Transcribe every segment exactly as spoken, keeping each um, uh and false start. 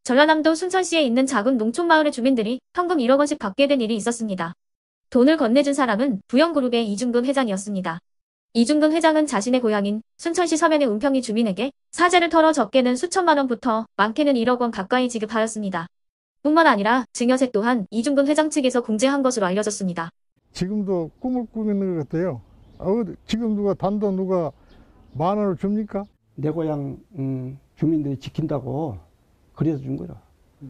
전라남도 순천시에 있는 작은 농촌마을의 주민들이 현금 일억 원씩 받게 된 일이 있었습니다. 돈을 건네준 사람은 부영그룹의 이중근 회장이었습니다. 이중근 회장은 자신의 고향인 순천시 서면의 은평리 주민에게 사재를 털어 적게는 수천만 원부터 많게는 일억 원 가까이 지급하였습니다. 뿐만 아니라 증여세 또한 이중근 회장 측에서 공제한 것으로 알려졌습니다. 지금도 꿈을 꾸고 있는 것 같아요. 어, 지금 누가 단돈 누가 만 원을 줍니까? 내 고향 음, 주민들이 지킨다고 그래서 준 거라.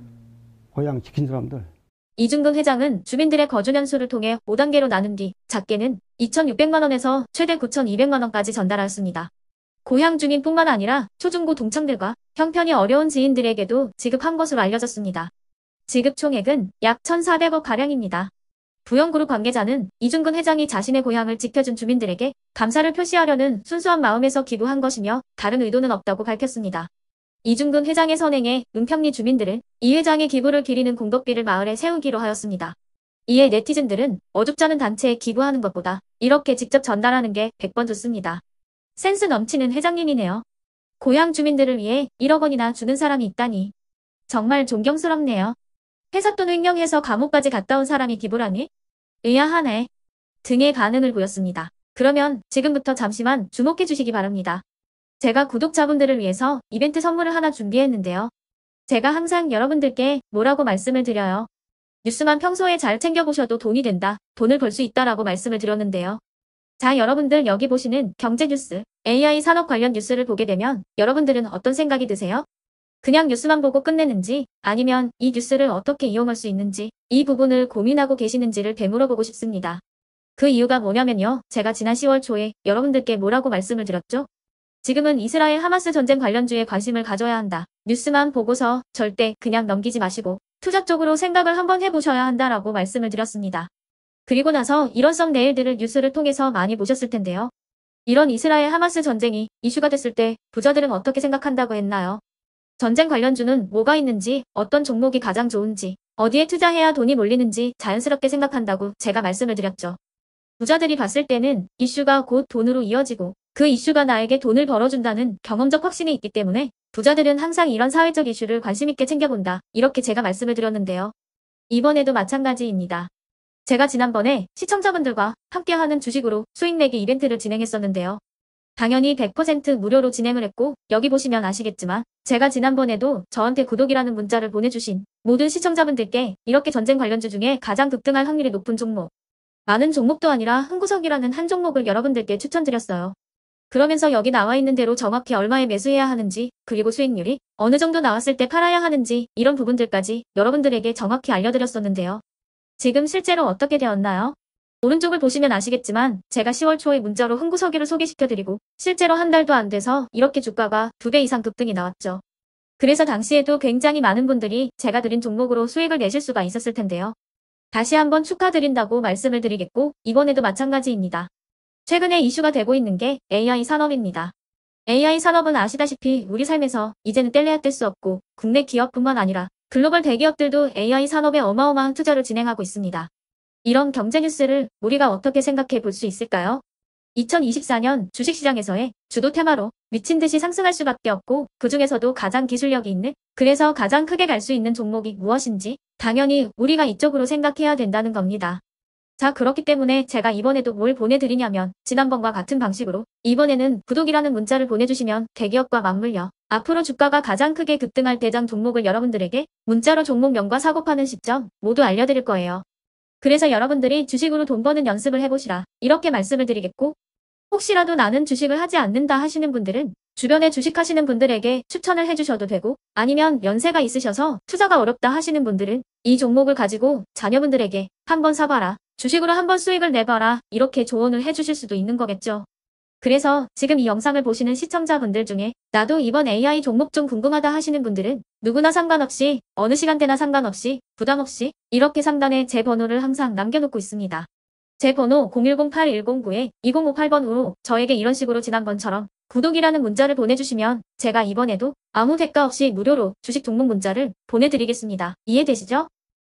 고향 지킨 사람들. 이중근 회장은 주민들의 거주 년수를 통해 오 단계로 나눈 뒤 작게는 이천육백만 원에서 최대 구천이백만 원까지 전달하였습니다. 고향 주민뿐만 아니라 초중고 동창들과 형편이 어려운 지인들에게도 지급한 것으로 알려졌습니다. 지급 총액은 약 천사백억 가량입니다. 부영그룹 관계자는 이중근 회장이 자신의 고향을 지켜준 주민들에게 감사를 표시하려는 순수한 마음에서 기부한 것이며 다른 의도는 없다고 밝혔습니다. 이중근 회장의 선행에 은평리 주민들은 이 회장의 기부를 기리는 공덕비를 마을에 세우기로 하였습니다. 이에 네티즌들은 어줍지 않은 단체에 기부하는 것보다 이렇게 직접 전달하는 게 백 번 좋습니다. 센스 넘치는 회장님이네요. 고향 주민들을 위해 일억 원이나 주는 사람이 있다니. 정말 존경스럽네요. 회사 돈 횡령해서 감옥까지 갔다 온 사람이 기부라니? 의아하네. 등의 반응을 보였습니다. 그러면 지금부터 잠시만 주목해 주시기 바랍니다. 제가 구독자분들을 위해서 이벤트 선물을 하나 준비했는데요. 제가 항상 여러분들께 뭐라고 말씀을 드려요. 뉴스만 평소에 잘 챙겨보셔도 돈이 된다, 돈을 벌 수 있다라고 말씀을 드렸는데요. 자, 여러분들 여기 보시는 경제뉴스, 에이아이 산업 관련 뉴스를 보게 되면 여러분들은 어떤 생각이 드세요? 그냥 뉴스만 보고 끝내는지 아니면 이 뉴스를 어떻게 이용할 수 있는지 이 부분을 고민하고 계시는지를 되물어보고 싶습니다. 그 이유가 뭐냐면요. 제가 지난 시월 초에 여러분들께 뭐라고 말씀을 드렸죠? 지금은 이스라엘 하마스 전쟁 관련주에 관심을 가져야 한다. 뉴스만 보고서 절대 그냥 넘기지 마시고 투자적으로 생각을 한번 해보셔야 한다라고 말씀을 드렸습니다. 그리고 나서 일원성 내일들을 뉴스를 통해서 많이 보셨을 텐데요. 이런 이스라엘 하마스 전쟁이 이슈가 됐을 때 부자들은 어떻게 생각한다고 했나요? 전쟁 관련주는 뭐가 있는지, 어떤 종목이 가장 좋은지, 어디에 투자해야 돈이 몰리는지 자연스럽게 생각한다고 제가 말씀을 드렸죠. 부자들이 봤을 때는 이슈가 곧 돈으로 이어지고 그 이슈가 나에게 돈을 벌어준다는 경험적 확신이 있기 때문에 부자들은 항상 이런 사회적 이슈를 관심있게 챙겨본다. 이렇게 제가 말씀을 드렸는데요. 이번에도 마찬가지입니다. 제가 지난번에 시청자분들과 함께하는 주식으로 수익 내기 이벤트를 진행했었는데요. 당연히 백 퍼센트 무료로 진행을 했고 여기 보시면 아시겠지만 제가 지난번에도 저한테 구독이라는 문자를 보내주신 모든 시청자분들께 이렇게 전쟁 관련주 중에 가장 급등할 확률이 높은 종목, 많은 종목도 아니라 흥구석이라는 한 종목을 여러분들께 추천드렸어요. 그러면서 여기 나와 있는 대로 정확히 얼마에 매수해야 하는지, 그리고 수익률이 어느 정도 나왔을 때 팔아야 하는지 이런 부분들까지 여러분들에게 정확히 알려드렸었는데요. 지금 실제로 어떻게 되었나요? 오른쪽을 보시면 아시겠지만 제가 시월 초에 문자로 흥구석이를 소개시켜드리고 실제로 한 달도 안 돼서 이렇게 주가가 두 배 이상 급등이 나왔죠. 그래서 당시에도 굉장히 많은 분들이 제가 드린 종목으로 수익을 내실 수가 있었을 텐데요. 다시 한번 축하드린다고 말씀을 드리겠고 이번에도 마찬가지입니다. 최근에 이슈가 되고 있는 게 에이아이 산업입니다. 에이아이 산업은 아시다시피 우리 삶에서 이제는 뗄래야 뗄 수 없고 국내 기업뿐만 아니라 글로벌 대기업들도 에이아이 산업에 어마어마한 투자를 진행하고 있습니다. 이런 경제 뉴스를 우리가 어떻게 생각해 볼 수 있을까요? 이천이십사 년 주식시장에서의 주도 테마로 미친 듯이 상승할 수밖에 없고 그 중에서도 가장 기술력이 있는, 그래서 가장 크게 갈 수 있는 종목이 무엇인지 당연히 우리가 이쪽으로 생각해야 된다는 겁니다. 자, 그렇기 때문에 제가 이번에도 뭘 보내드리냐면 지난번과 같은 방식으로 이번에는 구독이라는 문자를 보내주시면 대기업과 맞물려 앞으로 주가가 가장 크게 급등할 대장 종목을 여러분들에게 문자로 종목명과 사고 파는 시점 모두 알려드릴 거예요. 그래서 여러분들이 주식으로 돈 버는 연습을 해보시라 이렇게 말씀을 드리겠고, 혹시라도 나는 주식을 하지 않는다 하시는 분들은 주변에 주식하시는 분들에게 추천을 해주셔도 되고, 아니면 연세가 있으셔서 투자가 어렵다 하시는 분들은 이 종목을 가지고 자녀분들에게 한번 사봐라, 주식으로 한번 수익을 내봐라 이렇게 조언을 해주실 수도 있는 거겠죠. 그래서 지금 이 영상을 보시는 시청자분들 중에 나도 이번 에이아이 종목 좀 궁금하다 하시는 분들은 누구나 상관없이 어느 시간대나 상관없이 부담없이 이렇게 상단에 제 번호를 항상 남겨놓고 있습니다. 제 번호 공일공 팔일공구 이공오팔 번으로 저에게 이런 식으로 지난번처럼 구독이라는 문자를 보내주시면 제가 이번에도 아무 대가 없이 무료로 주식 종목 문자를 보내드리겠습니다. 이해되시죠?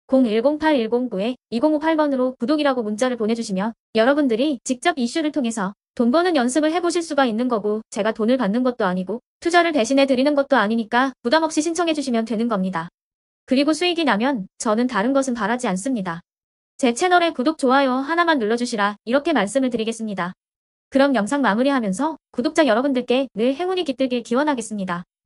공일공팔 일공구 이공오팔 번으로 구독이라고 문자를 보내주시면 여러분들이 직접 이슈를 통해서 돈 버는 연습을 해보실 수가 있는 거고, 제가 돈을 받는 것도 아니고 투자를 대신해 드리는 것도 아니니까 부담 없이 신청해 주시면 되는 겁니다. 그리고 수익이 나면 저는 다른 것은 바라지 않습니다. 제 채널에 구독, 좋아요 하나만 눌러주시라, 이렇게 말씀을 드리겠습니다. 그럼 영상 마무리하면서 구독자 여러분들께 늘 행운이 깃들길 기원하겠습니다.